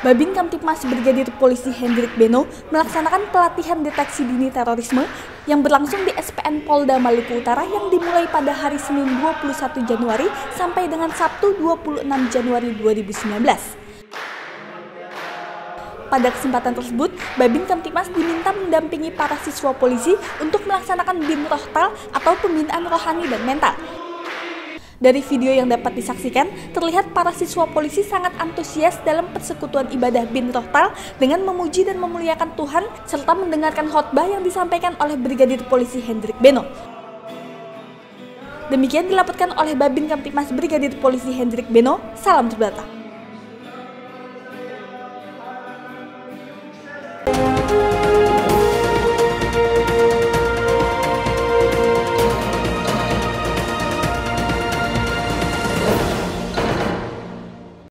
Babin Kamtipmas Brigadir Polisi Hendrik Beno melaksanakan pelatihan deteksi dini terorisme yang berlangsung di SPN Polda Maluku Utara yang dimulai pada hari Senin 21 Januari sampai dengan Sabtu 26 Januari 2019. Pada kesempatan tersebut, Babin Kamtipmas diminta mendampingi para siswa polisi untuk melaksanakan BIM Rohtal atau pembinaan rohani dan mental. Dari video yang dapat disaksikan, terlihat para siswa polisi sangat antusias dalam persekutuan ibadah BIM Rohtal dengan memuji dan memuliakan Tuhan serta mendengarkan khotbah yang disampaikan oleh Brigadir Polisi Hendrik Beno. Demikian dilaporkan oleh Babin Kamtipmas Brigadir Polisi Hendrik Beno. Salam Tribrata.